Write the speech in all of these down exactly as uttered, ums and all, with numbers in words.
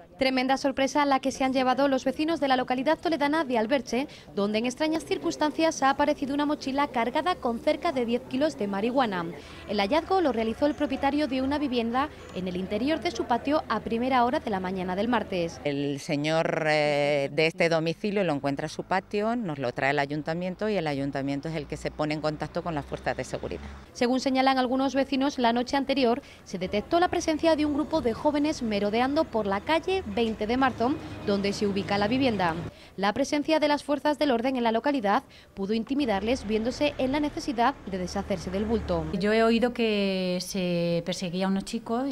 Tremenda sorpresa la que se han llevado los vecinos de la localidad toledana de Alberche, donde en extrañas circunstancias ha aparecido una mochila cargada con cerca de diez kilos de marihuana. El hallazgo lo realizó el propietario de una vivienda en el interior de su patio a primera hora de la mañana del martes. El señor eh, de este domicilio lo encuentra en su patio, nos lo trae el ayuntamiento y el ayuntamiento es el que se pone en contacto con las fuerzas de seguridad. Según señalan algunos vecinos, la noche anterior se detectó la presencia de un grupo de jóvenes merodeando por la calle veinte de marzo, donde se ubica la vivienda. La presencia de las fuerzas del orden en la localidad pudo intimidarles, viéndose en la necesidad de deshacerse del bulto. Yo he oído que se perseguía a unos chicos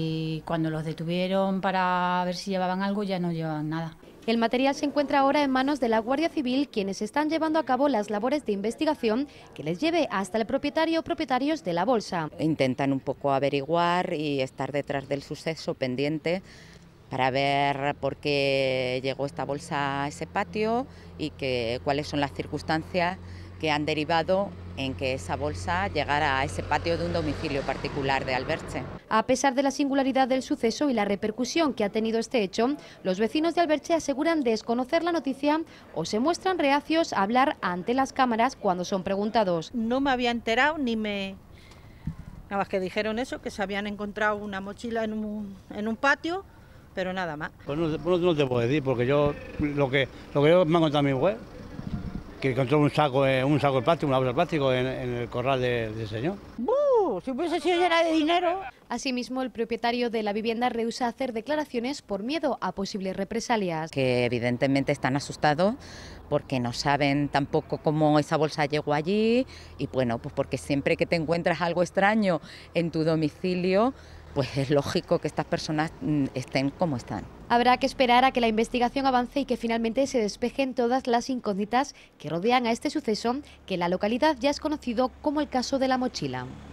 y cuando los detuvieron para ver si llevaban algo ya no llevaban nada. El material se encuentra ahora en manos de la Guardia Civil, quienes están llevando a cabo las labores de investigación que les lleve hasta el propietario o propietarios de la bolsa. Intentan un poco averiguar y estar detrás del suceso pendiente para ver por qué llegó esta bolsa a ese patio y que, cuáles son las circunstancias que han derivado en que esa bolsa llegara a ese patio de un domicilio particular de Alberche. A pesar de la singularidad del suceso y la repercusión que ha tenido este hecho, los vecinos de Alberche aseguran desconocer la noticia o se muestran reacios a hablar ante las cámaras cuando son preguntados. No me había enterado ni me... Nada más que dijeron eso, que se habían encontrado una mochila en un, en un patio, pero nada más. Pues no, no, no te puedo decir, porque yo lo que, lo que yo me ha contado mi mujer, que encontró un saco, un saco de plástico, una bolsa de plástico en, en el corral del de señor. ¡Buh! Si hubiese sido llena de dinero. Asimismo, el propietario de la vivienda rehúsa hacer declaraciones por miedo a posibles represalias. Que evidentemente están asustados porque no saben tampoco cómo esa bolsa llegó allí y bueno, pues porque siempre que te encuentras algo extraño en tu domicilio, pues es lógico que estas personas estén como están. Habrá que esperar a que la investigación avance y que finalmente se despejen todas las incógnitas que rodean a este suceso, que en la localidad ya es conocido como el caso de la mochila.